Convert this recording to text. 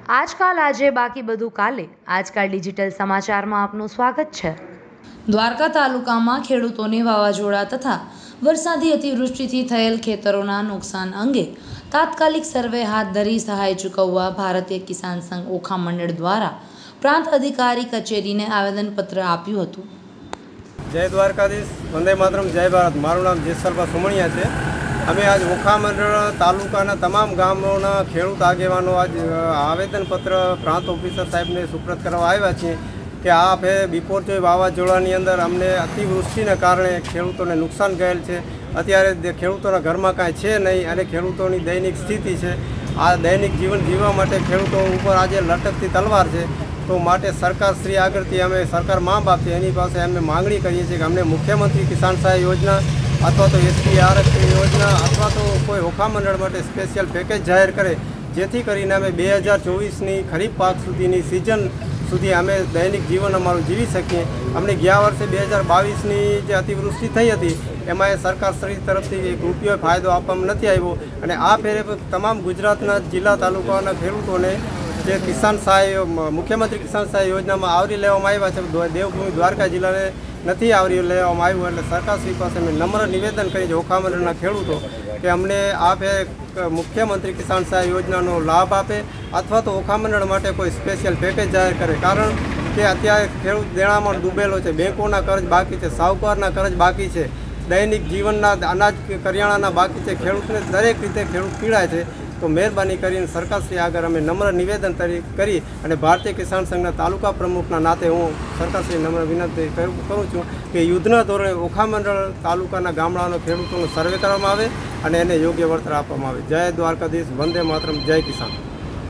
આજકાલ આજે બાકી બધું કાલે આજકાલ ડિજિટલ સમાચારમાં આપનું સ્વાગત છે। દ્વારકા તાલુકામાં ખેડૂતોને વાવાઝોડા તથા વરસાદી અતિવૃષ્ટિથી થયેલ ખેતરોના નુકસાન અંગે તાત્કાલિક સર્વે હાથ ધરી સહાય ચૂકવવા ભારતીય કિસાન સંઘ ઓખા મંડળ દ્વારા પ્રાંત અધિકારી કચેરીને આવેદનપત્ર આપ્યું હતું। जय द्वारकाधीश, वंदे मातरम, जय भारत। मारू नाम जेसरबा सुमणिया है। अमे आज ओखा मंडल तालुकाना तमाम गामोना खेडूत आगेवानो आज आवेदनपत्र प्रांत ऑफिसर साहेब ने सुप्रत करवा आव्या छे कि आ बिपोरजोय वावाझोडानी अंदर अमने अतिवृष्टिने कारणे खेडूतोने नुकसान गयेल छे। अत्यारे खेडूतोना घरमां कांई छे नहीं अने खेडूतोनी दैनिक स्थिति छे। आ दैनिक जीवन जीववा माटे खेडूतो उपर आज लटकती तलवार छे। तो माटे सरकार श्री आगळथी अमे सरकार माँ बाप छे एनी पासे अमे मांगणी करीए छीए कि अमने मुख्यमंत्री किसान सहाय योजना अथवा तो SPRF योजना अथवा तो कोई ओखा मंडल माटे स्पेशियल पैकेज जाहिर करे, जेथी करीने अमे 2024 खरीफ पाक सुधीनी सीजन सुधी अमे दैनिक जीवन अमारुं जीवी सकीए। अमने गया वर्षे 2022 जे अतिवृष्टि थई हती एमां सरकार श्री तरफथी एक रूपियो फायदो आपवामां नथी आव्यो अने आ फेरे तमाम गुजरातना जिल्ला तालुकाना खेडूतोने जे किसान सहाय मुख्यमंत्री किसान सहाय योजना में आवरी लेवामां आव्या छे, देवभूमि द्वारका जिल्लाने नहीं आवरी लेवामां आव्युं। एटले सरकार श्री पासे मैं नम्र निवेदन करी ओखा मंडलना खेडूतो कि अमने आपे मुख्यमंत्री किसान सहाय योजनानो लाभ आपे अथवा तो ओखा मंडल माटे कोई स्पेशियल पैकेज जाहिर करे। कारण कि अत्यारे खेडूत देणामां डूबेलो छे, बेंकोना कर्ज बाकी छे, साहुकारना कर्ज बाकी छे, दैनिक जीवनना अनाज करियाणाना बाकी छे। खेडूतने दरेक रीते खेडूत पीड़ाय छे। तो मेहरबानी करीने सरकार श्री आगर अमे नम्र निवेदन करी अने भारतीय किसान संघना तालुका प्रमुखना नाते हूँ सरकार श्री नम्र विनंती करूँ छूँ कि युद्धना धोरणे ओखा मंडल तालुकाना गामडानो खेडूतोनो सर्वे करवामां आवे अने एने योग्य वळतर आपवामां आवे। जय द्वारकाधीश, वंदे मातरम, जय किसान।